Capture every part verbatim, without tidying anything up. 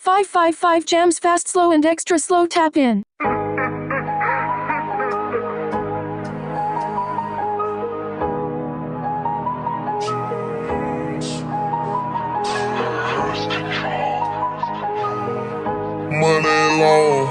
five five five jams fast, slow and extra slow tap in. Money long.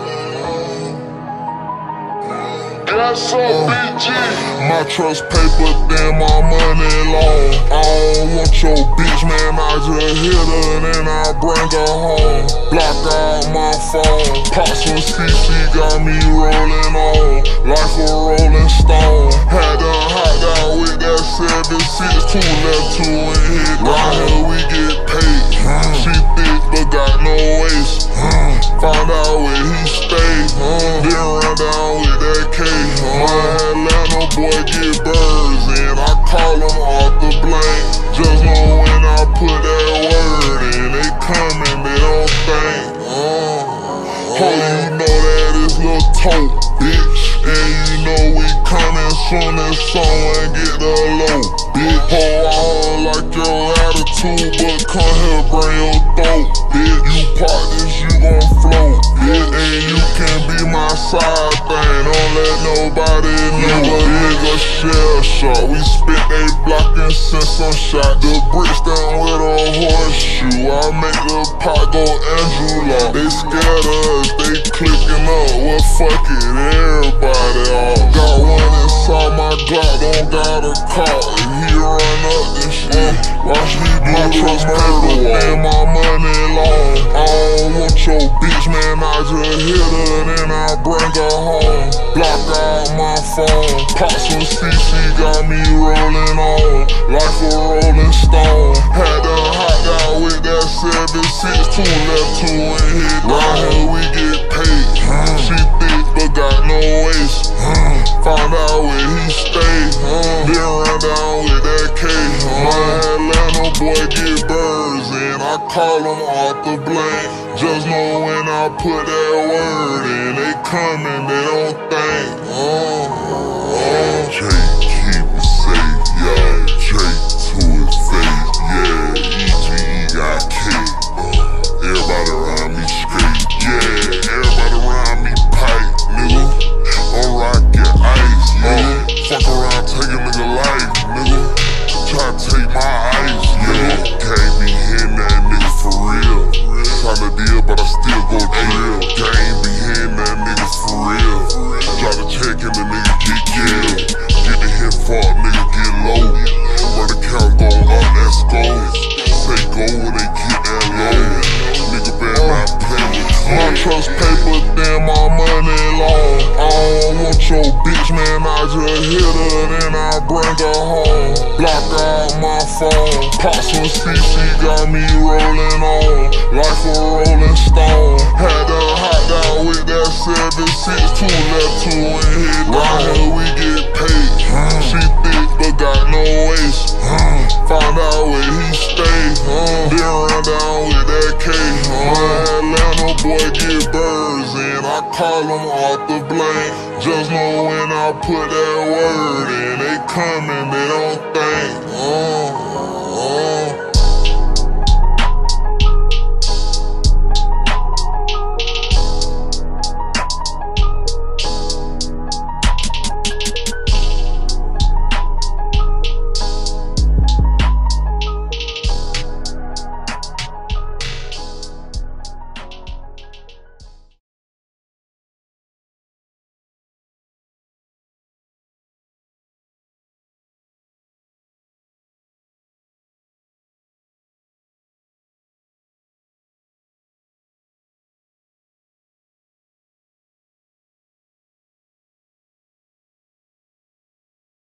That's up, B G. My trust paper, then my money long. I don't want your bitch, man. I just hit her, then I bring her home. Block out my phone. Pop some C C, got me rolling on like a rolling stone. Had to hot down with that seven six, two left, two and hit. Right here we get paid. She thick, but got no waist. Found out where he stayed. Then run down with that K. My Atlanta boy get birds, and I call him off the blank. Just know when I put that word in, they coming, they don't think. Uh, oh, you know that it's Lil Tote, bitch. And you know we coming soon as someone get the low, bitch. Oh, I don't like your attitude, but come here, bring your throat, bitch. You part this, you gon' float, bitch. And you can be my side thing, don't let nobody know. A nigga shell shot, we spit they block and send some shot. The bricks down with a horseshoe, I make the pot go Angela. They scared us, they clicking up, well fuck it, everybody off. Got one inside my Glock, don't got a car. If he run up this shit, watch me do my trust paper and my money long. I don't want your bitch, man, I just hit her, then I bring her home. Block out my phone. Pop some C C, got me rolling on like a rolling stone. Had to hot down with that seven six, two left, two and hit. Right here we get paid. She thick, but got no waist. Found out where he stayed. Then run down with that K. My Atlanta boy get birds, and I call him off the blank. Just know when I put that word in, they coming, they don't think. Uh, uh. Jake, keep it safe, yeah. Jake to his face, yeah. E G E got kicked. Uh, everybody around me straight, yeah. Everybody around me pipe, nigga. I'm rockin' ice, nigga. Fuck around, take a nigga life, nigga. Try to take my ice, yeah. Can't be hitting that nigga for real. Tryna deal, but I still go drill. Gang be hitting that nigga for real. Try to check and the nigga get killed. Get the hit for a nigga get low. Run the count go up, let's go. Say go when they get that low. Nigga better not play with you. My trust paper, then my money long. I don't want your bitch, man, I just hit her, then I bring her home. Block out my phone. Pop some C C, got me rolling on like a rolling stone. Had to hot down with that seven six, two left, two and hit. Right here we get paid. She thick, but got no waist. Found out where he stayed. Then run down with that K. My Atlanta boy get birds, and I call him off the blank. Just know when I put that word in, they coming, they don't think. Uh,